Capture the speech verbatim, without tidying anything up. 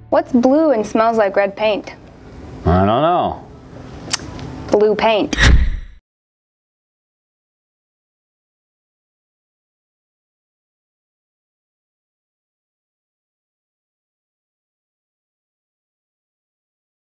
What's blue and smells like red paint? I don't know. Blue paint.